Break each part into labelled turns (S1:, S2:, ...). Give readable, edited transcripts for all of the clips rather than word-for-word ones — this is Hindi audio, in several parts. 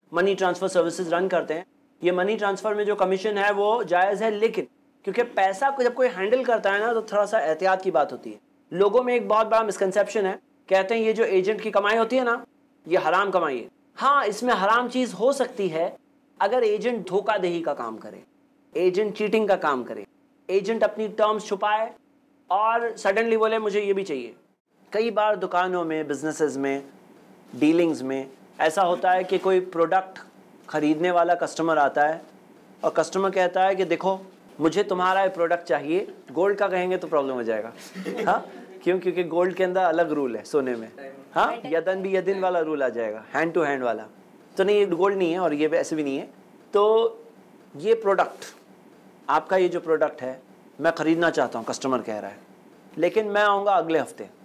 S1: मनी ट्रांसफ़र सर्विसेज रन करते हैं, ये मनी ट्रांसफ़र में जो कमीशन है वो जायज़ है, लेकिन क्योंकि पैसा को जब कोई हैंडल करता है ना तो थोड़ा सा एहतियात की बात होती है। लोगों में एक बहुत बड़ा मिसकंसेप्शन है, कहते हैं ये जो एजेंट की कमाई होती है ना ये हराम कमाई है। हाँ, इसमें हराम चीज़ हो सकती है अगर एजेंट धोखाधड़ी का काम करे, एजेंट चीटिंग का काम करे, एजेंट अपनी टर्म्स छुपाए और सडनली बोले मुझे ये भी चाहिए। कई बार दुकानों में, बिजनेसेस में, डीलिंग्स में ऐसा होता है कि कोई प्रोडक्ट ख़रीदने वाला कस्टमर आता है और कस्टमर कहता है कि देखो मुझे तुम्हारा ये प्रोडक्ट चाहिए, गोल्ड का कहेंगे तो प्रॉब्लम हो जाएगा। हाँ, क्यों? क्योंकि गोल्ड के अंदर अलग रूल है सोने में। हाँ, यदन भी यदिन वाला रूल आ जाएगा, हैंड टू हैंड वाला। तो नहीं, ये गोल्ड नहीं है और ये ऐसे भी नहीं है। तो ये प्रोडक्ट, आपका ये जो प्रोडक्ट है मैं ख़रीदना चाहता हूँ, कस्टमर कह रहा है, लेकिन मैं आऊँगा अगले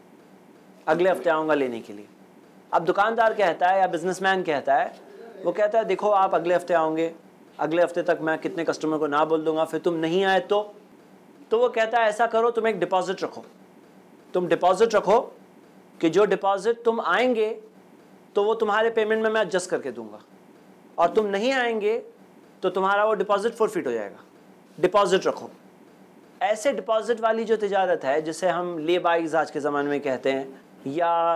S1: हफ्ते आऊँगा लेने के लिए। अब दुकानदार कहता है या बिजनेसमैन कहता है, वो कहता है देखो आप अगले हफ्ते आओगे, अगले हफ्ते तक मैं कितने कस्टमर को ना बोल दूंगा, फिर तुम नहीं आए तो वो कहता है ऐसा करो, तुम एक डिपॉजिट रखो, तुम डिपॉजिट रखो कि जो डिपॉजिट तुम आएंगे तो वो तुम्हारे पेमेंट में मैं एडजस्ट करके दूंगा, और तुम नहीं आएंगे तो तुम्हारा वो डिपॉजिट फॉरफिट हो जाएगा। डिपॉजिट रखो। ऐसे डिपॉजिट वाली जो तिजारत है जिसे हम ले बाइज आज के ज़माने में कहते हैं, या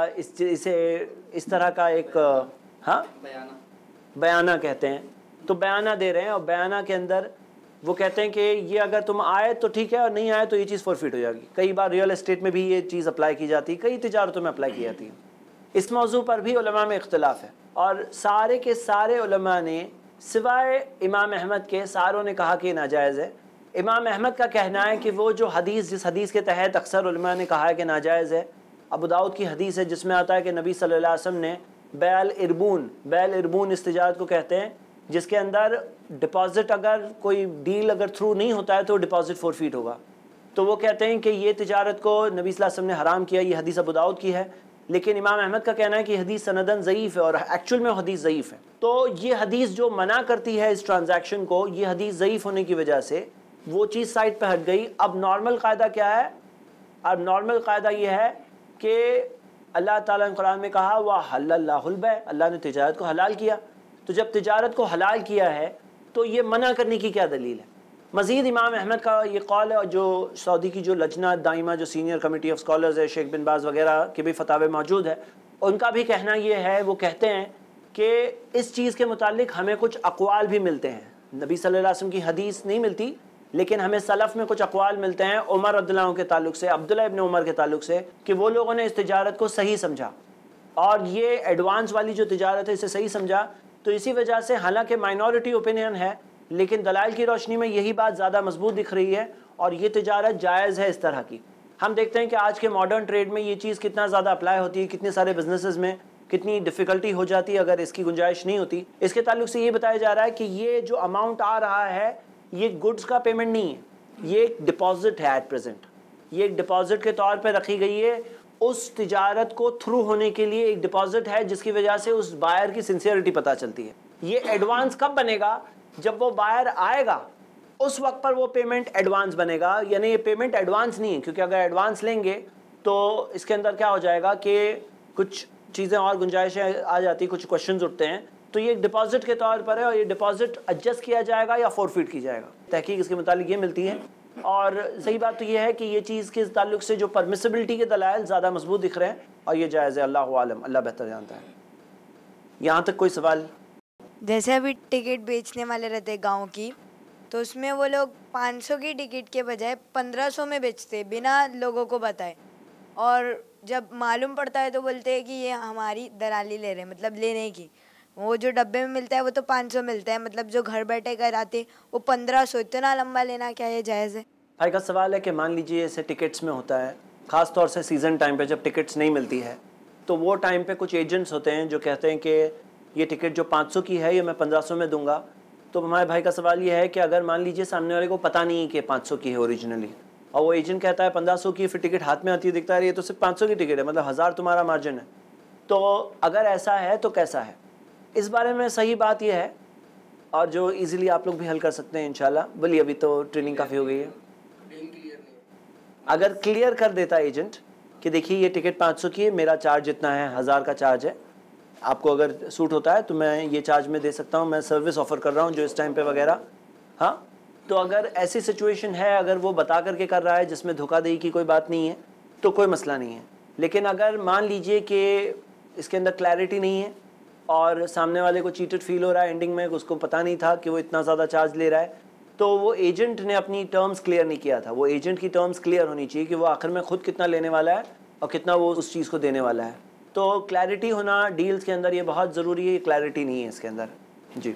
S1: इस तरह का एक हाँ बयाना कहते हैं, तो बयाना दे रहे हैं और बयाना के अंदर वो कहते हैं कि ये अगर तुम आए तो ठीक है और नहीं आए तो ये चीज़ फॉरफिट हो जाएगी। कई बार रियल एस्टेट में भी ये चीज़ अप्लाई की जाती है, कई तिजारतों में अप्लाई की जाती है। इस मौजू पर भी उलमा में इख्तिलाफ है और सारे के सारे उलमा ने सिवाय इमाम अहमद के सारों ने कहा कि नाजायज़ है। इमाम अहमद का कहना है कि वो जो हदीस, जिस हदीस के तहत अक्सर उलमा ने कहा है कि नाजायज़ है, अबू दाऊद की हदीस है जिसमें आता है कि नबी सल्लल्लाहु अलैहि वसल्लम ने बैल इरबून इस तिजारत को कहते हैं जिसके अंदर डिपॉजिट, अगर कोई डील अगर थ्रू नहीं होता है तो डिपॉजिट फॉरफिट होगा। तो वो कहते हैं कि ये तिजारत को नबी सल्लल्लाहु अलैहि वसल्लम ने हराम किया। ये हदीस अबू दाऊद की है, लेकिन इमाम अहमद का कहना है कि हदीस सनदन ज़ईफ़ है और एक्चुअल में हदीस ज़ईफ़ है। तो ये हदीस जो मना करती है इस ट्रांजैक्शन को, ये हदीस ज़ईफ़ होने की वजह से वो चीज़ साइड पर हट गई। अब नॉर्मल कायदा क्या है? अब नॉर्मल कायदा ये है कि अल्लाह ताला ने कुरान में कहा वह हल्लल्लाहुल बै, अल्लाह ने तिजारत को हलाल किया। तो जब तिजारत को हलाल किया है तो ये मना करने की क्या दलील है? मज़ीद इमाम अहमद का ये कौल है, और जो सऊदी की जो लजना दाइमा, जो सीनियर कमेटी ऑफ स्कॉलर्स है, शेख बिन बाज वगैरह के भी फतावे मौजूद है, उनका भी कहना ये है, वो कहते हैं कि इस चीज़ के मुतालिक हमें कुछ अक़वाल भी मिलते हैं। नबी सल्लल्लाहु अलैहि वसल्लम की हदीस नहीं मिलती, लेकिन हमें सलफ़ में कुछ अक़वाल मिलते हैं उमर रज़ियल्लाहु के ताल्लुक से, अब्दुल्लाह इब्न उमर के ताल्लुक से, कि वो लोगों ने इस तिजारत को सही समझा और ये एडवांस वाली जो तिजारत है इसे सही समझा। तो इसी वजह से, हालांकि माइनॉरिटी ओपिनियन है, लेकिन दलाइल की रोशनी में यही बात ज़्यादा मजबूत दिख रही है और ये तिजारत जायज़ है इस तरह की। हम देखते हैं कि आज के मॉडर्न ट्रेड में ये चीज़ कितना ज़्यादा अप्लाई होती है, कितने सारे बिजनेसेस में कितनी डिफ़िकल्टी हो जाती है अगर इसकी गुंजाइश नहीं होती। इसके ताल्लुक से ये बताया जा रहा है कि ये जो अमाउंट आ रहा है ये गुड्स का पेमेंट नहीं है, ये एक डिपॉजिट है। एट प्रेजेंट ये एक डिपॉजिट के तौर पर रखी गई है, उस तिजारत को थ्रू होने के लिए एक डिपॉजिट है जिसकी वजह से उस बायर की सिंसियरिटी पता चलती है। ये एडवांस कब बनेगा? जब वो बायर आएगा उस वक्त पर वो पेमेंट एडवांस बनेगा। यानी ये पेमेंट एडवांस नहीं है, क्योंकि अगर एडवांस लेंगे तो इसके अंदर क्या हो जाएगा कि कुछ चीज़ें और गुंजाइशें आ जाती, कुछ क्वेश्चंस उठते हैं। तो ये डिपॉजिट के तौर पर है और ये डिपॉजिट एडजस्ट किया जाएगा या फॉरफिट की जाएगा। तहकीक इसके मुतालिक ये मिलती है। और सही बात तो ये है कि ये चीज़ के ताल्लुक से जो परमिसिबिलिटी के दलाइल ज़्यादा मजबूत दिख रहे हैं और ये जायज़ है। अल्लाहु आलम, अल्लाह बेहतर जानता है। यहाँ तक कोई सवाल?
S2: जैसे अभी टिकट बेचने वाले रहते गांव की, तो उसमें वो लोग 500 की टिकट के बजाय 1500 में बेचते बिना लोगों को बताए, और जब मालूम पड़ता है तो बोलते हैं कि ये हमारी दलाली ले रहे हैं, मतलब लेने की। वो जो डब्बे में मिलता है वो तो 500 मिलता है, मतलब जो घर बैठे कराते वो 1500। इतना लंबा लेना क्या ये जायज़ है?
S1: भाई का सवाल है कि मान लीजिए ऐसे टिकट्स में होता है, ख़ास तौर से सीज़न टाइम पे जब टिकट्स नहीं मिलती है, तो वो टाइम पे कुछ एजेंट्स होते हैं जो कहते हैं कि ये टिकट जो 500 की है ये मैं 1500 में दूंगा। तो हमारे भाई का सवाल ये है कि अगर मान लीजिए सामने वाले को पता नहीं कि 500 की है ओरिजिनली, और वो एजेंट कहता है 1500 की, फिर टिकट हाथ में आती है, दिखता है ये तो सिर्फ 500 की टिकट है, मतलब 1000 तुम्हारा मार्जिन है। तो अगर ऐसा है तो कैसा है? इस बारे में सही बात यह है, और जो इजीली आप लोग भी हल कर सकते हैं इंशाल्लाह। बोलिए, अभी तो ट्रेनिंग काफ़ी हो गई है। अगर क्लियर कर देता एजेंट कि देखिए ये टिकट 500 की है, मेरा चार्ज इतना है, 1000 का चार्ज है, आपको अगर सूट होता है तो मैं ये चार्ज में दे सकता हूँ, मैं सर्विस ऑफर कर रहा हूँ जो इस टाइम पे वगैरह। हाँ, तो अगर ऐसी सिचुएशन है, अगर वो बता करके कर रहा है जिसमें धोखाधड़ी की कोई बात नहीं है तो कोई मसला नहीं है। लेकिन अगर मान लीजिए कि इसके अंदर क्लैरिटी नहीं है और सामने वाले को चीटेड फील हो रहा है एंडिंग में, उसको पता नहीं था कि वो इतना ज़्यादा चार्ज ले रहा है, तो वो एजेंट ने अपनी टर्म्स क्लियर नहीं किया था। वो एजेंट की टर्म्स क्लियर होनी चाहिए कि वो आखिर में खुद कितना लेने वाला है और कितना वो उस चीज़ को देने वाला है। तो क्लैरिटी होना डील्स के अंदर ये बहुत ज़रूरी है, क्लैरिटी नहीं है इसके अंदर जी।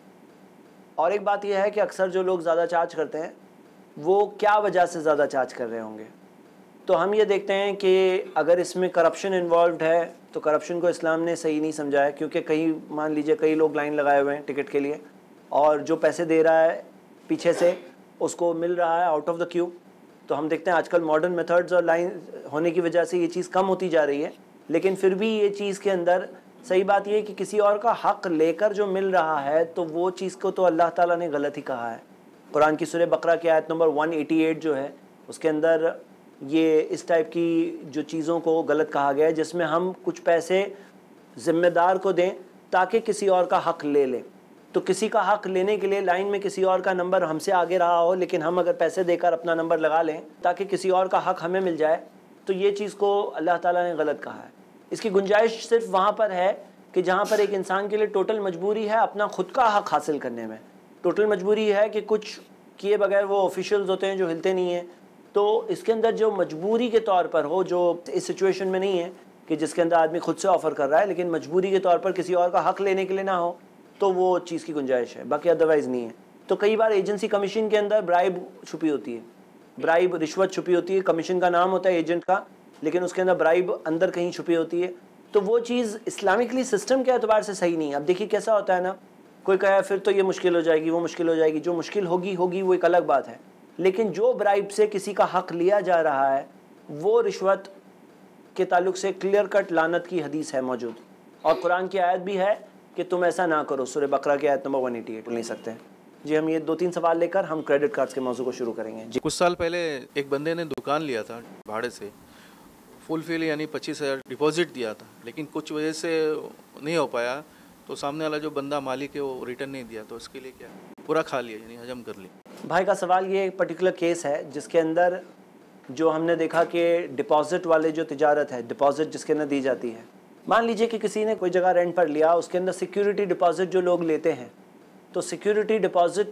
S1: और एक बात यह है कि अक्सर जो लोग ज़्यादा चार्ज करते हैं वो क्या वजह से ज़्यादा चार्ज कर रहे होंगे। तो हम ये देखते हैं कि अगर इसमें करप्शन इन्वॉल्व है तो करप्शन को इस्लाम ने सही नहीं समझा है, क्योंकि कई मान लीजिए कई लोग लाइन लगाए हुए हैं टिकट के लिए और जो पैसे दे रहा है पीछे से उसको मिल रहा है आउट ऑफ द क्यू। तो हम देखते हैं आजकल मॉडर्न मेथड्स और लाइन होने की वजह से ये चीज़ कम होती जा रही है, लेकिन फिर भी ये चीज़ के अंदर सही बात ये है कि किसी और का हक़ लेकर जो मिल रहा है तो वो चीज़ को तो अल्लाह ताला ने गलत ही कहा है। कुरान की सूरह बकरा की आयत नंबर 188 जो है उसके अंदर ये इस टाइप की जो चीज़ों को गलत कहा गया है, जिसमें हम कुछ पैसे ज़िम्मेदार को दें ताकि किसी और का हक़ ले लें। तो किसी का हक़ लेने के लिए लाइन में किसी और का नंबर हमसे आगे रहा हो, लेकिन हम अगर पैसे देकर अपना नंबर लगा लें ताकि किसी और का हक़ हमें मिल जाए, तो ये चीज़ को अल्लाह ताला ने गलत कहा है। इसकी गुंजाइश सिर्फ वहाँ पर है कि जहाँ पर एक इंसान के लिए टोटल मजबूरी है अपना खुद का हक़ हासिल करने में, टोटल मजबूरी है कि कुछ किए बगैर वो ऑफिशियल्स होते हैं जो हिलते नहीं हैं। तो इसके अंदर जो मजबूरी के तौर पर हो, जो इस सिचुएशन में नहीं है कि जिसके अंदर आदमी खुद से ऑफ़र कर रहा है, लेकिन मजबूरी के तौर पर किसी और का हक़ लेने के लिए ना हो, तो वो चीज़ की गुंजाइश है, बाकी अदरवाइज़ नहीं है। तो कई बार एजेंसी कमीशन के अंदर ब्राइब छुपी होती है, ब्राइब रिश्वत छुपी होती है। कमीशन का नाम होता है एजेंट का, लेकिन उसके अंदर ब्राइब अंदर कहीं छुपी होती है। तो वो चीज़ इस्लामिकली सिस्टम के एतबार से सही नहीं है। अब देखिए कैसा होता है ना, कोई कहे फिर तो ये मुश्किल हो जाएगी, वो मुश्किल हो जाएगी। जो मुश्किल होगी वो एक अलग बात है, लेकिन जो ब्राइब से किसी का हक़ लिया जा रहा है वो रिश्वत के ताल्लुक से क्लियर कट लानत की हदीस है मौजूद, और कुरान की आयत भी है कि तुम ऐसा ना करो। सूरह बकरा की आयत नंबर 188 ले सकते हैं जी। हम ये 2-3 सवाल लेकर हम क्रेडिट कार्ड्स के मौजू को शुरू करेंगे जी।
S3: कुछ साल पहले एक बंदे ने दुकान लिया था भाड़े से, फुलफिल यानी 25,000 डिपॉजिट दिया था, लेकिन कुछ वजह से नहीं हो पाया, तो सामने वाला जो बंदा मालिक है वो रिटर्न नहीं दिया, तो उसके लिए क्या? पूरा खा लिया यानी हजम कर लिया।
S1: भाई का सवाल ये एक पर्टिकुलर केस है जिसके अंदर जो हमने देखा कि डिपॉजिट वाले जो तिजारत है, डिपॉजिट जिसके अंदर दी जाती है, मान लीजिए कि किसी ने कोई जगह रेंट पर लिया, उसके अंदर सिक्योरिटी डिपॉजिट जो लोग लेते हैं, तो सिक्योरिटी डिपॉजिट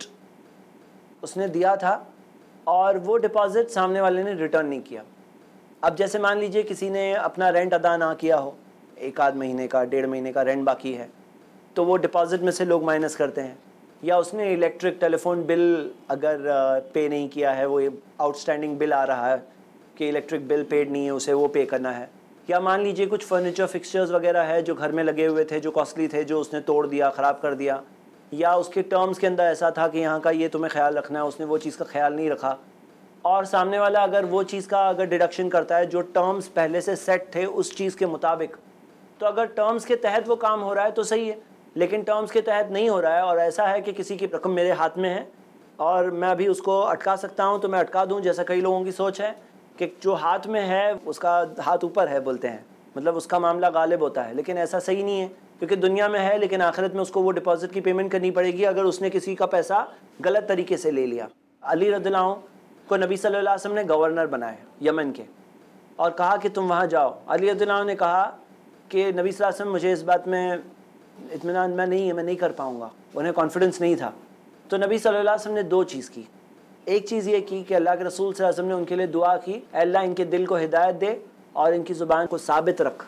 S1: उसने दिया था और वो डिपॉजिट सामने वाले ने रिटर्न नहीं किया। अब जैसे मान लीजिए किसी ने अपना रेंट अदा ना किया हो, 1 आध महीने का 1.5 महीने का रेंट बाकी है, तो वो डिपॉजिट में से लोग माइनस करते हैं। या उसने इलेक्ट्रिक टेलीफोन बिल अगर पे नहीं किया है, वो आउटस्टैंडिंग बिल आ रहा है कि इलेक्ट्रिक बिल पेड नहीं है, उसे वो पे करना है। या मान लीजिए कुछ फर्नीचर फिक्सचर्स वगैरह है जो घर में लगे हुए थे, जो कॉस्टली थे, जो उसने तोड़ दिया, ख़राब कर दिया, या उसके टर्म्स के अंदर ऐसा था कि यहाँ का ये तुम्हें ख्याल रखना है, उसने वो चीज़ का ख्याल नहीं रखा, और सामने वाला अगर वो चीज़ का अगर डिडक्शन करता है जो टर्म्स पहले से सेट थे उस चीज़ के मुताबिक, तो अगर टर्म्स के तहत वो काम हो रहा है तो सही है, लेकिन टर्म्स के तहत नहीं हो रहा है और ऐसा है कि किसी की रकम मेरे हाथ में है और मैं अभी उसको अटका सकता हूँ तो मैं अटका दूँ, जैसा कई लोगों की सोच है कि जो हाथ में है उसका हाथ ऊपर है, बोलते हैं, मतलब उसका मामला गालिब होता है। लेकिन ऐसा सही नहीं है, क्योंकि दुनिया में है लेकिन आखिरत में उसको वो डिपॉजिट की पेमेंट करनी पड़ेगी अगर उसने किसी का पैसा गलत तरीके से ले लिया। अली रज़ियल्लाहु को नबी सल्लल्लाहु अलैहि वसल्लम ने गवर्नर बनाया यमन के और कहा कि तुम वहाँ जाओ। अली रज़ियल्लाहु ने कहा कि नबी सल्लल्लाहु अलैहि वसल्लम मुझे इस बात में इत्मीनान मैं नहीं कर पाऊँगा, उन्हें कॉन्फिडेंस नहीं था। तो नबी सल्लल्लाहु अलैहि वसल्लम ने 2 चीज़ की। एक चीज़ ये की कि अल्लाह के रसूल सल्लल्लाहु अलैहि वसल्लम ने उनके लिए दुआ की, अल्लाह इनके दिल को हिदायत दे और इनकी ज़ुबान को साबित रख,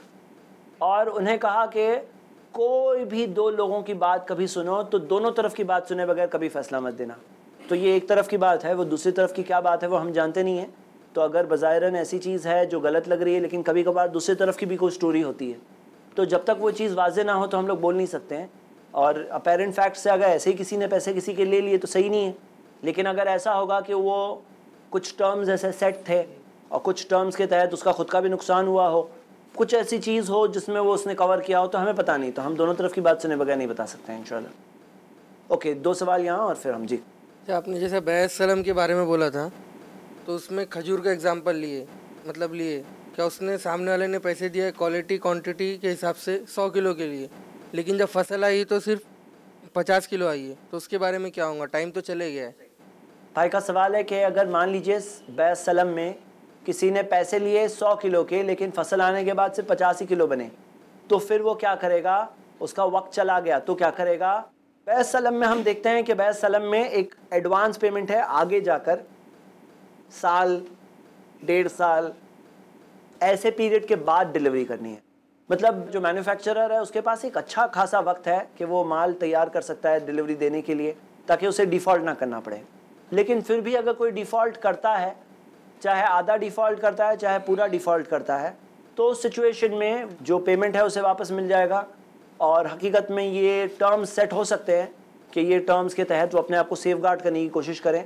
S1: और उन्हें कहा कि कोई भी 2 लोगों की बात कभी सुनो तो दोनों तरफ की बात सुने बगैर कभी फैसला मत देना। तो ये एक तरफ की बात है, वो दूसरी तरफ की क्या बात है वो हम जानते नहीं हैं। तो अगर बज़ाहिरन ऐसी चीज़ है जो गलत लग रही है, लेकिन कभी कभार दूसरी तरफ की भी कोई स्टोरी होती है, तो जब तक वो चीज़ वाज़े ना हो तो हम लोग बोल नहीं सकते हैं। और अपेरेंट फैक्ट से अगर ऐसे ही किसी ने पैसे किसी के ले लिए तो सही नहीं है, लेकिन अगर ऐसा होगा कि वो कुछ टर्म्स ऐसे सेट थे और कुछ टर्म्स के तहत उसका खुद का भी नुकसान हुआ हो, कुछ ऐसी चीज़ हो जिसमें वो उसने कवर किया हो, तो हमें पता नहीं, तो हम दोनों तरफ की बात सुने बगैर नहीं बता सकते हैं इंशाल्लाह। ओके, 2 सवाल यहाँ और फिर हम जी।
S4: आपने जैसे बैत सलम के बारे में बोला था, तो उसमें खजूर का एग्जाम्पल लिए, क्या उसने सामने वाले ने पैसे दिए क्वालिटी क्वांटिटी के हिसाब से 100 किलो के लिए, लेकिन जब फसल आई तो सिर्फ 50 किलो आई है, तो उसके बारे में क्या होगा? टाइम तो चले गया है।
S1: भाई का सवाल है कि अगर मान लीजिए बैस सलम में किसी ने पैसे लिए 100 किलो के, लेकिन फसल आने के बाद सिर्फ 85 किलो बने, तो फिर वो क्या करेगा? उसका वक्त चला गया तो क्या करेगा? बैस सलम में हम देखते हैं कि बैस सलम में एक एडवांस पेमेंट है, आगे जाकर साल 1.5 साल ऐसे पीरियड के बाद डिलीवरी करनी है। मतलब जो मैन्युफैक्चरर है उसके पास एक अच्छा खासा वक्त है कि वो माल तैयार कर सकता है डिलीवरी देने के लिए, ताकि उसे डिफ़ॉल्ट ना करना पड़े। लेकिन फिर भी अगर कोई डिफ़ॉल्ट करता है, चाहे आधा डिफ़ॉल्ट करता है चाहे पूरा डिफ़ॉल्ट करता है, तो उस सिचुएशन में जो पेमेंट है उसे वापस मिल जाएगा। और हकीकत में ये टर्म्स सेट हो सकते हैं कि ये टर्म्स के तहत वो अपने आप को सेफगार्ड करने की कोशिश करें।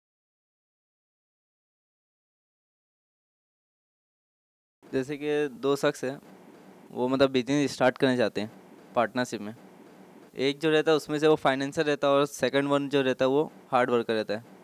S5: जैसे कि दो शख्स हैं, वो मतलब बिजनेस स्टार्ट करना चाहते हैं पार्टनरशिप में। एक जो रहता है उसमें से वो फाइनेंसर रहता है और सेकंड वन जो रहता है वो हार्ड वर्कर रहता है।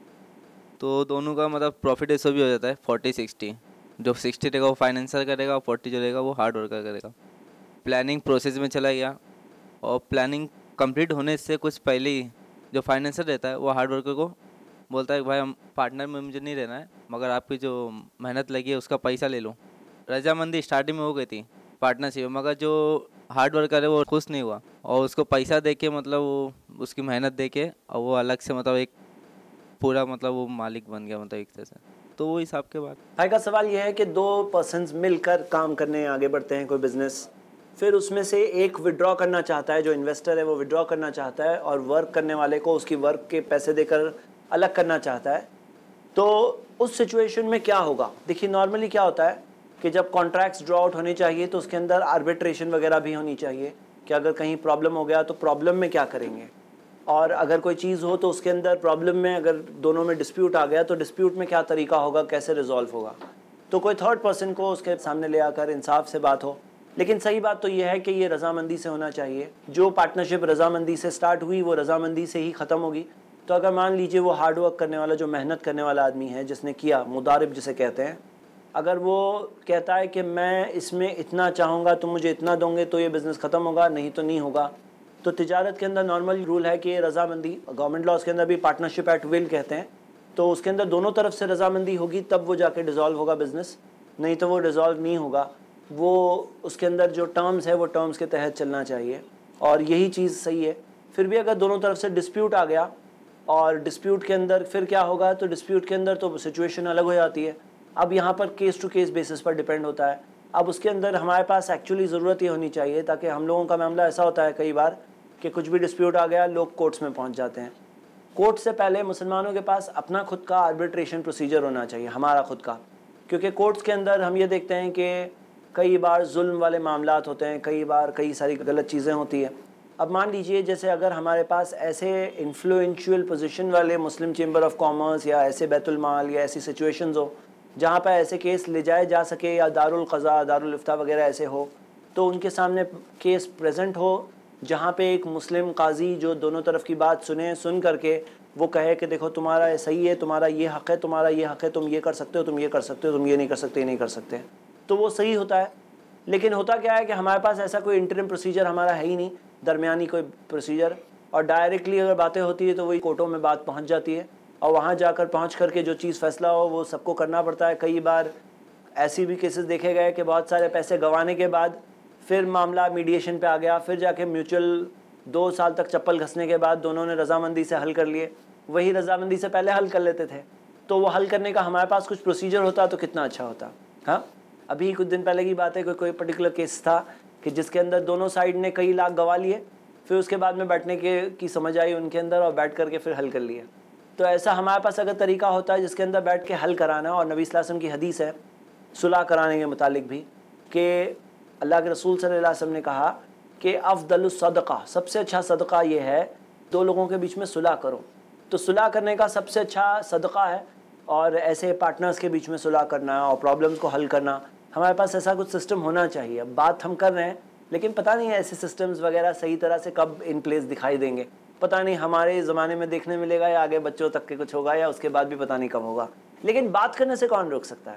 S5: तो दोनों का मतलब प्रॉफिट रेशो भी हो जाता है 40-60। जो 60 रहेगा वो फाइनेंसर करेगा और 40 जो रहेगा वो हार्ड वर्कर करेगा। प्लानिंग प्रोसेस में चला गया और प्लानिंग कंप्लीट होने से कुछ पहले ही जो फाइनेंसर रहता है वो हार्ड वर्कर को बोलता है कि भाई हम पार्टनर में मुझे नहीं रहना है, मगर आपकी जो मेहनत लगी है उसका पैसा ले लो। रजामंदी स्टार्टिंग में हो गई थी पार्टनरशिप में, मगर जो हार्ड वर्कर है वो खुश नहीं हुआ और उसको पैसा दे के मतलब वो उसकी मेहनत दे के और वो अलग से मतलब एक पूरा मतलब वो मालिक बन गया मतलब एक तरह से। तो वो हिसाब के बाद
S1: भाई का सवाल यह है कि दो पर्सन्स मिलकर काम करने आगे बढ़ते हैं कोई बिजनेस, फिर उसमें से एक विड्रॉ करना चाहता है, जो इन्वेस्टर है वो विड्रॉ करना चाहता है और वर्क करने वाले को उसकी वर्क के पैसे देकर अलग करना चाहता है। तो उस सिचुएशन में क्या होगा? देखिए नॉर्मली क्या होता है कि जब कॉन्ट्रैक्ट्स ड्रॉ आउट होनी चाहिए तो उसके अंदर आर्बिट्रेशन वगैरह भी होनी चाहिए कि अगर कहीं प्रॉब्लम हो गया तो प्रॉब्लम में क्या करेंगे, और अगर कोई चीज़ हो तो उसके अंदर प्रॉब्लम में अगर दोनों में डिस्प्यूट आ गया तो डिस्प्यूट में क्या तरीका होगा, कैसे रिजॉल्व होगा। तो कोई थर्ड पर्सन को उसके सामने ले आकर इंसाफ से बात हो। लेकिन सही बात तो यह है कि ये रजामंदी से होना चाहिए। जो पार्टनरशिप रजामंदी से स्टार्ट हुई वो रजामंदी से ही ख़त्म होगी। तो अगर मान लीजिए वो हार्ड वर्क करने वाला, जो मेहनत करने वाला आदमी है, जिसने किया, मुदारिब जिसे कहते हैं, अगर वो कहता है कि मैं इसमें इतना चाहूँगा तुम मुझे इतना दोगे तो ये बिज़नेस ख़त्म होगा, नहीं तो नहीं होगा। तो तिजारत के अंदर नॉर्मल रूल है कि रजामंदी, गवर्नमेंट लॉज के अंदर भी पार्टनरशिप एट विल कहते हैं, तो उसके अंदर दोनों तरफ से रजामंदी होगी तब वो जाके डिज़ोल्व होगा बिज़नेस, नहीं तो वो डिज़ोल्व नहीं होगा। वो उसके अंदर जो टर्म्स है वो टर्म्स के तहत चलना चाहिए और यही चीज़ सही है। फिर भी अगर दोनों तरफ से डिस्प्यूट आ गया और डिस्प्यूट के अंदर फिर क्या होगा, तो डिस्प्यूट के अंदर तो सिचुएशन अलग हो जाती है। अब यहाँ पर केस टू केस बेसिस पर डिपेंड होता है। अब उसके अंदर हमारे पास एक्चुअली ज़रूरत ये होनी चाहिए, ताकि हम लोगों का मामला ऐसा होता है कई बार कि कुछ भी डिस्प्यूट आ गया लोग कोर्ट्स में पहुँच जाते हैं। कोर्ट से पहले मुसलमानों के पास अपना खुद का आर्बिट्रेशन प्रोसीजर होना चाहिए, हमारा खुद का, क्योंकि कोर्ट्स के अंदर हम ये देखते हैं कि कई बार जुल्म वाले मामलात होते हैं, कई बार कई सारी गलत चीज़ें होती हैं। अब मान लीजिए जैसे अगर हमारे पास ऐसे इन्फ्लुएंशियल पोजीशन वाले मुस्लिम चेंबर ऑफ कॉमर्स या ऐसे बैतुल माल या ऐसी सिचुएशंस हो जहाँ पर ऐसे केस ले जाए जा सके, या दारुल क़ज़ा, दारुल इफ्ता वगैरह ऐसे हो, तो उनके सामने केस प्रेजेंट हो जहाँ पे एक मुस्लिम काजी जो दोनों तरफ की बात सुने, सुन करके वो कहे कि देखो तुम्हारा सही है, तुम्हारा ये हक़ है, तुम्हारा ये हक़ है, तुम ये कर सकते हो, तुम ये कर सकते हो, तुम ये नहीं कर सकते, ये नहीं कर सकते, तो वो सही होता है। लेकिन होता क्या है कि हमारे पास ऐसा कोई इंटरिम प्रोसीजर हमारा है ही नहीं, दरमियानी कोई प्रोसीजर, और डायरेक्टली अगर बातें होती है तो वही कोर्टों में बात पहुंच जाती है और वहां जाकर पहुंच करके जो चीज़ फैसला हो वो सबको करना पड़ता है। कई बार ऐसी भी केसेस देखे गए कि बहुत सारे पैसे गंवाने के बाद फिर मामला मीडिएशन पे आ गया, फिर जाके म्यूचुअल 2 साल तक चप्पल घसने के बाद दोनों ने रजामंदी से हल कर लिए। वही रजामंदी से पहले हल कर लेते थे, तो वो हल करने का हमारे पास कुछ प्रोसीजर होता तो कितना अच्छा होता। हाँ, अभी कुछ दिन पहले की बात है, कोई पर्टिकुलर केस था कि जिसके अंदर दोनों साइड ने कई लाख गंवा लिए, फिर उसके बाद में बैठने की समझ आई उनके अंदर और बैठ करके फिर हल कर लिए। तो ऐसा हमारे पास अगर तरीका होता है जिसके अंदर बैठ के हल कराना, और नबी सल्लल्लाहु अलैहि वसल्लम की हदीस है सुलह कराने के मुतालिक भी कि अल्लाह के रसूल सल्लल्लाहु अलैहि वसल्लम ने कहा कि अफ़दलुस सदक़ा, सबसे अच्छा सदक़ा ये है दो लोगों के बीच में सुलह करो। तो सुलह करने का सबसे अच्छा सदक़ा है, और ऐसे पार्टनर्स के बीच में सुलह करना और प्रॉब्लम्स को हल करना, हमारे पास ऐसा कुछ सिस्टम होना चाहिए। बात हम कर रहे हैं लेकिन पता नहीं है ऐसे सिस्टम्स वगैरह सही तरह से कब इन प्लेस दिखाई देंगे, पता नहीं हमारे ज़माने में देखने मिलेगा या आगे बच्चों तक के कुछ होगा या उसके बाद भी पता नहीं कब होगा। लेकिन बात करने से कौन रोक सकता है?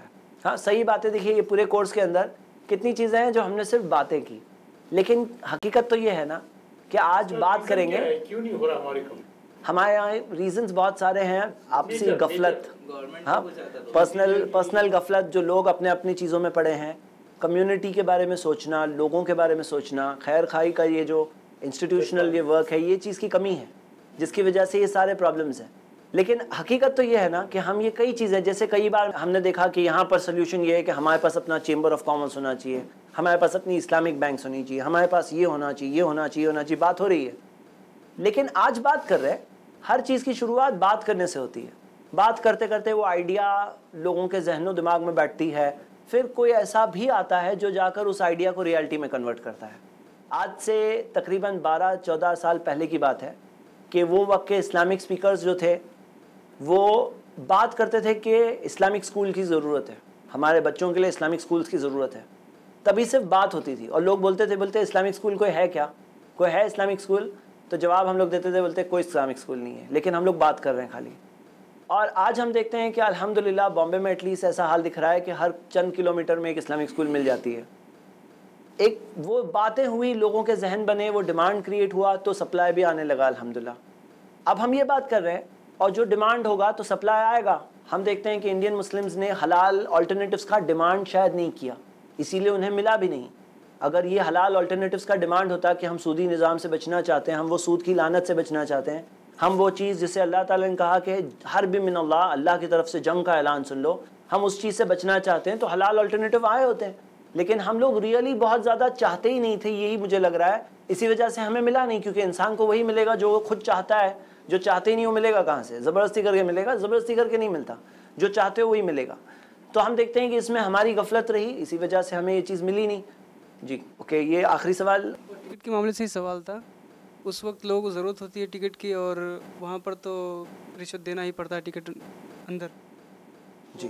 S1: हाँ सही बात है। देखिए ये पूरे कोर्स के अंदर कितनी चीज़ें हैं जो हमने सिर्फ बातें की, लेकिन हकीकत तो ये है ना कि आज बात करेंगे।
S6: क्यों नहीं हो रहा
S1: हमारे यहाँ रीजंस बहुत सारे हैं, आपसी गफलत, हाँ पर्सनल गफलत, जो लोग अपने अपनी चीज़ों में पड़े हैं, कम्युनिटी के बारे में सोचना, लोगों के बारे में सोचना, खैर खाई का ये जो इंस्टीट्यूशनल ये वर्क है, ये चीज़ की कमी है जिसकी वजह से ये सारे प्रॉब्लम्स हैं। लेकिन हकीकत तो ये है ना कि हम ये कई चीज़ें, जैसे कई बार हमने देखा कि यहाँ पर सोल्यूशन ये है कि हमारे पास अपना चेंबर ऑफ कॉमर्स होना चाहिए, हमारे पास अपनी इस्लामिक बैंक्स होनी चाहिए, हमारे पास ये होना चाहिए, ये होना चाहिए, होना चाहिए, बात हो रही है। लेकिन आज बात कर रहे हैं, हर चीज़ की शुरुआत बात करने से होती है। बात करते करते वो आइडिया लोगों के जहनों दिमाग में बैठती है, फिर कोई ऐसा भी आता है जो जाकर उस आइडिया को रियलिटी में कन्वर्ट करता है। आज से तकरीबन 12-14 साल पहले की बात है कि वो वक्त के इस्लामिक स्पीकर्स जो थे वो बात करते थे कि इस्लामिक स्कूल की ज़रूरत है, हमारे बच्चों के लिए इस्लामिक स्कूल्स की ज़रूरत है। तभी सिर्फ बात होती थी और लोग बोलते इस्लामिक स्कूल कोई है क्या, कोई है इस्लामिक स्कूल? तो जवाब हम लोग देते थे, बोलते कोई इस्लामिक स्कूल नहीं है, लेकिन हम लोग बात कर रहे हैं खाली। और आज हम देखते हैं कि अल्हम्दुलिल्लाह बॉम्बे में एटलीस्ट ऐसा हाल दिख रहा है कि हर चंद किलोमीटर में एक इस्लामिक स्कूल मिल जाती है। एक वो बातें हुई, लोगों के जहन बने, वो डिमांड क्रिएट हुआ, तो सप्लाई भी आने लगा अल्हम्दुलिल्लाह। अब हम ये बात कर रहे हैं और जो डिमांड होगा तो सप्लाई आएगा। हम देखते हैं कि इंडियन मुस्लिम्स ने हलाल अल्टरनेटिव्स का डिमांड शायद नहीं किया, इसीलिए उन्हें मिला भी नहीं। अगर ये हलाल अल्टरनेटिव्स का डिमांड होता कि हम सूदी निज़ाम से बचना चाहते हैं, हम वो सूद की लानत से बचना चाहते हैं, हम वो चीज़ जिसे अल्लाह ताला ने कहा कि हर भी मिन अल्लाह, अल्लाह की तरफ से जंग का ऐलान सुन लो, हम उस चीज़ से बचना चाहते हैं, तो हलाल अल्टरनेटिव आए होते हैं। लेकिन हम लोग रियली बहुत ज़्यादा चाहते ही नहीं थे, यही मुझे लग रहा है, इसी वजह से हमें मिला नहीं। क्योंकि इंसान को वही मिलेगा जो वो खुद चाहता है, जो चाहते ही नहीं वो मिलेगा कहाँ से? ज़बरदस्ती करके मिलेगा? ज़बरदस्ती करके नहीं मिलता, जो चाहते हो वही मिलेगा। तो हम देखते हैं कि इसमें हमारी गफलत रही, इसी वजह से हमें ये चीज़ मिली नहीं। जी ओके, ये आखिरी सवाल।
S7: टिकट के मामले से ही सवाल था। उस वक्त लोगों को ज़रूरत होती है टिकट की और वहाँ पर तो रिश्वत देना ही पड़ता है टिकट अंदर।
S1: जी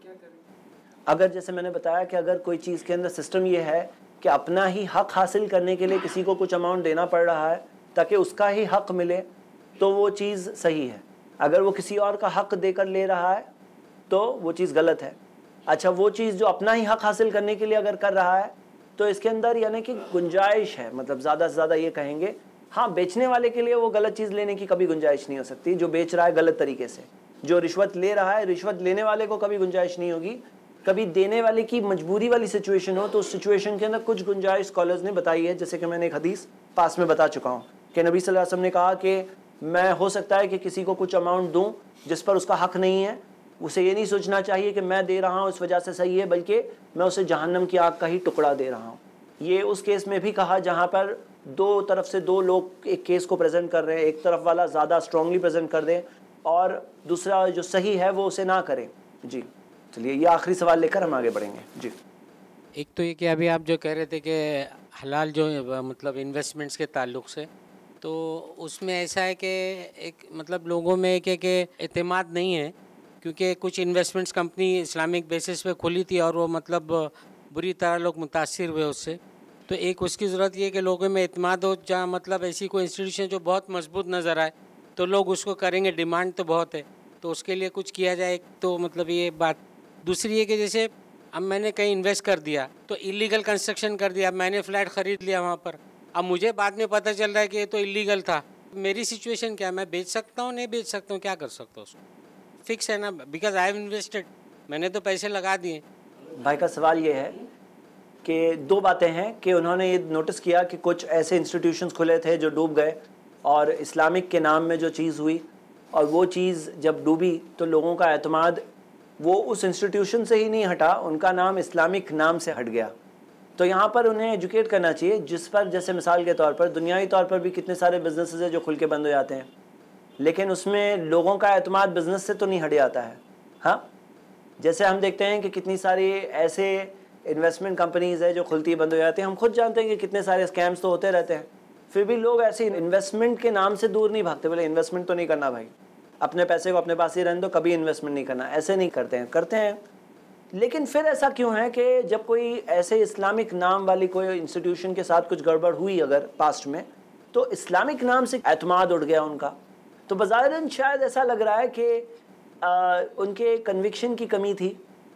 S1: अगर जैसे मैंने बताया कि अगर कोई चीज़ के अंदर सिस्टम ये है कि अपना ही हक हासिल करने के लिए किसी को कुछ अमाउंट देना पड़ रहा है ताकि उसका ही हक मिले, तो वो चीज़ सही है। अगर वो किसी और का हक देकर ले रहा है तो वो चीज़ गलत है। अच्छा, वो चीज़ जो अपना ही हक हासिल करने के लिए अगर कर रहा है तो इसके अंदर यानी कि गुंजाइश है, मतलब ज़्यादा से ज़्यादा ये कहेंगे। हाँ, बेचने वाले के लिए वो गलत चीज़ लेने की कभी गुंजाइश नहीं हो सकती, जो बेच रहा है गलत तरीके से। जो रिश्वत ले रहा है, रिश्वत लेने वाले को कभी गुंजाइश नहीं होगी। कभी देने वाले की मजबूरी वाली सिचुएशन हो तो उस सिचुएशन के अंदर कुछ गुंजाइश स्कॉलर्स ने बताई है, जैसे कि मैंने एक हदीस पास में बता चुका हूँ कि नबी सल्लल्लाहु अलैहि वसल्लम ने कहा कि मैं हो सकता है कि किसी को कुछ अमाउंट दूँ जिस पर उसका हक नहीं है, उसे ये नहीं सोचना चाहिए कि मैं दे रहा हूँ इस वजह से सही है, बल्कि मैं उसे जहन्नम की आग का ही टुकड़ा दे रहा हूँ। ये उस केस में भी कहा जहाँ पर दो तरफ से दो लोग एक केस को प्रेजेंट कर रहे हैं, एक तरफ वाला ज़्यादा स्ट्रांगली प्रेजेंट कर दे और दूसरा जो सही है वो उसे ना करे। जी चलिए, ये आखिरी सवाल लेकर हम आगे बढ़ेंगे। जी,
S8: एक तो ये कि अभी आप जो कह रहे थे कि हलाल जो मतलब इन्वेस्टमेंट्स के ताल्लुक से, तो उसमें ऐसा है कि एक मतलब लोगों में एक एतमाद नहीं है, क्योंकि कुछ इन्वेस्टमेंट्स कंपनी इस्लामिक बेसिस पे खुली थी और वो मतलब बुरी तरह लोग मुतासिर हुए उससे। तो एक उसकी ज़रूरत ये है कि लोगों में एतमाद हो, जहाँ मतलब ऐसी कोई इंस्टीट्यूशन जो बहुत मजबूत नज़र आए तो लोग उसको करेंगे। डिमांड तो बहुत है, तो उसके लिए कुछ किया जाए। तो मतलब ये बात। दूसरी है कि जैसे अब मैंने कहीं इन्वेस्ट कर दिया तो इलीगल कंस्ट्रक्शन कर दिया, मैंने फ्लैट ख़रीद लिया वहाँ पर, अब मुझे बाद में पता चल रहा है कि ये तो इलीगल था। मेरी सिचुएशन क्या है? मैं बेच सकता हूँ, नहीं बेच सकता हूँ, क्या कर सकता हूँ? उसको फिक्स है ना, बिकॉज आई हैव इन्वेस्टेड, मैंने तो पैसे लगा दिए।
S1: भाई का सवाल ये है कि दो बातें हैं कि उन्होंने ये नोटिस किया कि कुछ ऐसे इंस्टीट्यूशंस खुले थे जो डूब गए और इस्लामिक के नाम में जो चीज़ हुई, और वो चीज़ जब डूबी तो लोगों का एतमाद वो उस इंस्टीट्यूशन से ही नहीं हटा, उनका नाम इस्लामिक नाम से हट गया। तो यहाँ पर उन्हें एजुकेट करना चाहिए, जिस पर जैसे मिसाल के तौर पर दुनियावी तौर पर भी कितने सारे बिजनेसेस हैं जो खुल के बंद हो जाते हैं, लेकिन उसमें लोगों का एतमाद बिज़नेस से तो नहीं हट जाता है। हाँ, जैसे हम देखते हैं कि कितनी सारी ऐसे इन्वेस्टमेंट कंपनीज़ है जो खुलती बंद हो जाती हैं। हम खुद जानते हैं कि कितने सारे स्कैम्स तो होते रहते हैं, फिर भी लोग ऐसे इन्वेस्टमेंट के नाम से दूर नहीं भागते। बोले इन्वेस्टमेंट तो नहीं करना भाई, अपने पैसे को अपने पास ही रहने दो, कभी इन्वेस्टमेंट नहीं करना, ऐसे नहीं करते हैं। लेकिन फिर ऐसा क्यों है कि जब कोई ऐसे इस्लामिक नाम वाली कोई इंस्टीट्यूशन के साथ कुछ गड़बड़ हुई अगर पास्ट में, तो इस्लामिक नाम से एतमाद उड़ गया उनका। तो बज़ाहिरन शायद ऐसा लग रहा है कि उनके कन्विक्शन की कमी थी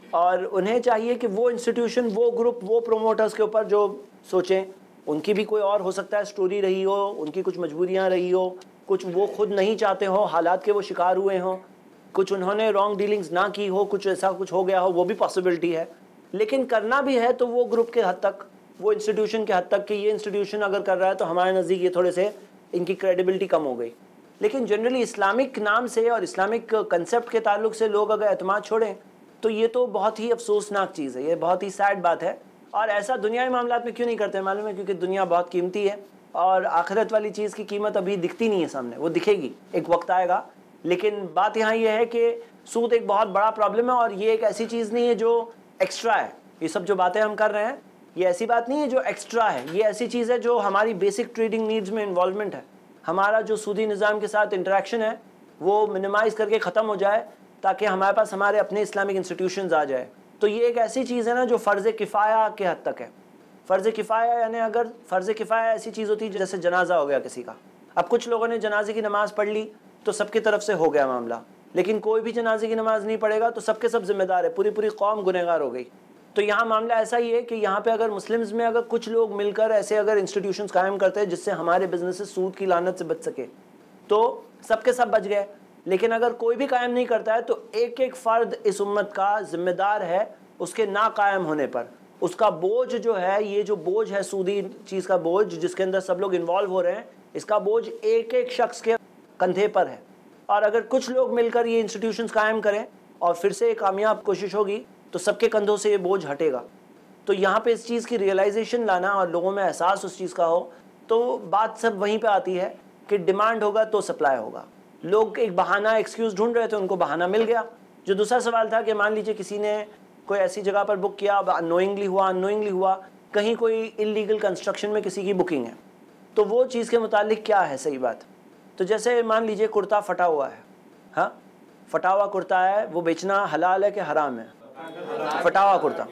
S1: और उन्हें चाहिए कि वो इंस्टीट्यूशन, वो ग्रुप, वो प्रोमोटर्स के ऊपर जो सोचें, उनकी भी कोई और हो सकता है स्टोरी रही हो, उनकी कुछ मजबूरियां रही हो, कुछ वो खुद नहीं चाहते हो, हालात के वो शिकार हुए हों, कुछ उन्होंने रॉन्ग डीलिंग्स ना की हो, कुछ ऐसा कुछ हो गया हो, वो भी पॉसिबिलिटी है। लेकिन करना भी है तो वो ग्रुप के हद तक, वो इंस्टीट्यूशन के हद तक कि ये इंस्टीट्यूशन अगर कर रहा है तो हमारे नज़दीक ये थोड़े से इनकी क्रेडिबिलिटी कम हो गई। लेकिन जनरली इस्लामिक नाम से और इस्लामिक कंसेप्ट के ताल्लुक से लोग अगर एतमाद छोड़ें तो ये तो बहुत ही अफसोसनाक चीज़ है, ये बहुत ही सैड बात है। और ऐसा दुनियाई मामलात में क्यों नहीं करते मालूम है? क्योंकि दुनिया बहुत कीमती है और आखिरत वाली चीज़ की कीमत अभी दिखती नहीं है सामने, वो दिखेगी, एक वक्त आएगा। लेकिन बात यहाँ ये है कि सूद एक बहुत बड़ा प्रॉब्लम है और ये एक ऐसी चीज़ नहीं है जो एक्स्ट्रा है। ये सब जो बातें हम कर रहे हैं ये ऐसी बात नहीं है जो एक्स्ट्रा है, ये ऐसी चीज़ है जो हमारी बेसिक ट्रेडिंग नीड्स में इन्वॉल्वमेंट है। हमारा जो सूदी निज़ाम के साथ इंटरेक्शन है वो मिनिमाइज़ करके ख़त्म हो जाए ताकि हमारे पास हमारे अपने इस्लामिक इंस्टीट्यूशंस आ जाए। तो ये एक ऐसी चीज़ है ना जो फ़र्ज़ किफ़ाया के हद तक है। फ़र्ज़ किफ़ाया यानी अगर फ़र्ज़ किफ़ाया ऐसी चीज़ होती है जैसे जनाजा हो गया किसी का, अब कुछ लोगों ने जनाजे की नमाज़ पढ़ ली तो सबकी तरफ से हो गया मामला, लेकिन कोई भी जनाजे की नमाज़ नहीं पढ़ेगा तो सबके सब जिम्मेदार है, पूरी पूरी कौम गुनहगार हो गई। तो यहाँ मामला ऐसा ही है कि यहाँ पे अगर मुस्लिम्स में अगर कुछ लोग मिलकर ऐसे अगर इंस्टीट्यूशंस कायम करते हैं जिससे हमारे बिजनेसेस सूद की लानत से बच सके तो सबके सब बच गए। लेकिन अगर कोई भी कायम नहीं करता है तो एक एक फ़र्द इस उम्मत का जिम्मेदार है उसके ना कायम होने पर। उसका बोझ जो है, ये जो बोझ है सूदी चीज़ का बोझ जिसके अंदर सब लोग इन्वॉल्व हो रहे हैं, इसका बोझ एक एक शख्स के कंधे पर है। और अगर कुछ लोग मिलकर ये इंस्टीट्यूशंस कायम करें और फिर से कामयाब कोशिश होगी तो सबके कंधों से ये बोझ हटेगा। तो यहाँ पे इस चीज़ की रियलाइजेशन लाना और लोगों में एहसास उस चीज़ का हो तो बात सब वहीं पे आती है कि डिमांड होगा तो सप्लाई होगा। लोग एक बहाना, एक्सक्यूज़ ढूंढ रहे थे, उनको बहाना मिल गया। जो दूसरा सवाल था कि मान लीजिए किसी ने कोई ऐसी जगह पर बुक किया, अननोइंगली हुआ, कहीं कोई इलीगल कंस्ट्रक्शन में किसी की बुकिंग है, तो वो चीज़ के मुतालिक क्या है सही बात। तो जैसे मान लीजिए कुर्ता फटा हुआ है, हाँ, फटा हुआ कुर्ता है, वो बेचना हलाल है कि हराम है? फटा हुआ कुर्ता,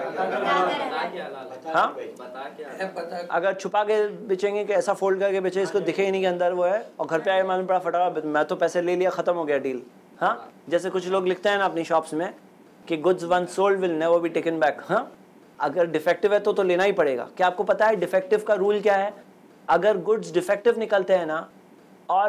S1: हाँ, अगर छुपा के बेचेंगे कि ऐसा फोल्ड करके बेचे इसको दिखे ही नहीं के अंदर वो है, और घर पे आए मालूम पड़ा फटा हुआ, मैं तो पैसे ले लिया, ख़त्म हो गया डील। हाँ, जैसे कुछ लोग लिखते हैं ना अपनी शॉप्स में कि goods once sold will never be taken back. हाँ, अगर डिफेक्टिव है तो लेना ही पड़ेगा। क्या आपको पता है डिफेक्टिव का रूल क्या है? अगर गुड्स डिफेक्टिव निकलते हैं ना और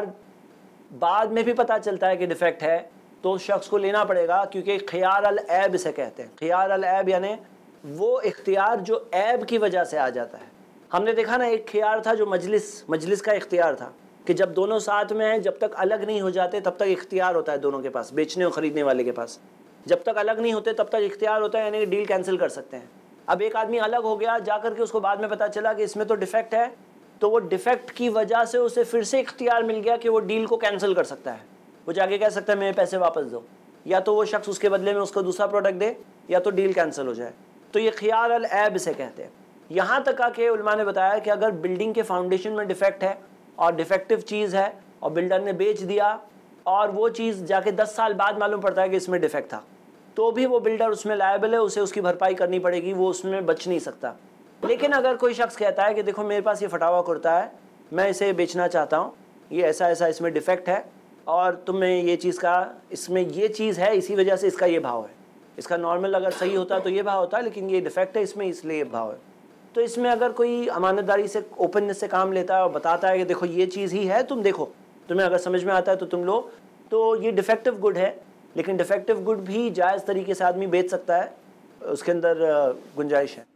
S1: बाद में भी पता चलता है कि डिफेक्ट है तो शख्स को लेना पड़ेगा, क्योंकि खियार अल ऐब इसे कहते हैं। खियार अल ऐब यानी वो इख्तियार जो ऐब की वजह से आ जाता है। हमने देखा ना, एक खियार था जो मजलिस का इख्तियार था कि जब दोनों साथ में हैं, जब तक अलग नहीं हो जाते तब तक इख्तियार होता है दोनों के पास, बेचने और ख़रीदने वाले के पास। जब तक अलग नहीं होते तब तक इख्तियार होता है, यानी कि डील कैंसिल कर सकते हैं। अब एक आदमी अलग हो गया, जा करके उसको बाद में पता चला कि इसमें तो डिफेक्ट है, तो वो डिफेक्ट की वजह से उसे फिर से इख्तियार मिल गया कि वो डील को कैंसिल कर सकता है। वो जाके कह सकता है मेरे पैसे वापस दो, या तो वो शख्स उसके बदले में उसको दूसरा प्रोडक्ट दे, या तो डील कैंसिल हो जाए। तो ये खियार अल ऐब इसे कहते हैं। यहाँ तक कि उलमा ने बताया कि अगर बिल्डिंग के फाउंडेशन में डिफेक्ट है और डिफेक्टिव चीज़ है और बिल्डर ने बेच दिया और वो चीज़ जाके 10 साल बाद मालूम पड़ता है कि इसमें डिफेक्ट था, तो भी वो बिल्डर उसमें लायबल है, उसे उसकी भरपाई करनी पड़ेगी, वो उसमें बच नहीं सकता। लेकिन अगर कोई शख्स कहता है कि देखो मेरे पास ये फटा हुआ कुर्ता है, मैं इसे बेचना चाहता हूँ, ये ऐसा ऐसा इसमें डिफेक्ट है और तुम्हें ये चीज़ का, इसमें ये चीज़ है इसी वजह से इसका ये भाव है, इसका नॉर्मल अगर सही होता तो ये भाव होता है, लेकिन ये डिफेक्ट है इसमें इसलिए ये भाव है। तो इसमें अगर कोई अमानतदारी से, ओपननेस से काम लेता है और बताता है कि देखो ये चीज़ ही है, तुम देखो, तुम्हें अगर समझ में आता है तो तुम लो, तो ये डिफेक्टिव गुड है। लेकिन डिफेक्टिव गुड भी जायज़ तरीके से आदमी बेच सकता है, उसके अंदर गुंजाइश है।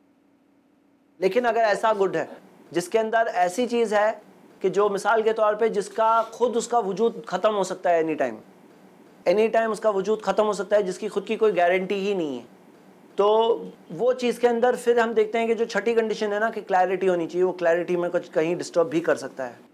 S1: लेकिन अगर ऐसा गुड है जिसके अंदर ऐसी चीज़ है कि जो मिसाल के तौर पे जिसका खुद उसका वजूद ख़त्म हो सकता है, एनी टाइम उसका वजूद ख़त्म हो सकता है, जिसकी खुद की कोई गारंटी ही नहीं है, तो वो चीज़ के अंदर फिर हम देखते हैं कि जो छठी कंडीशन है ना कि क्लैरिटी होनी चाहिए, वो क्लैरिटी में कुछ कहीं डिस्टर्ब भी कर सकता है।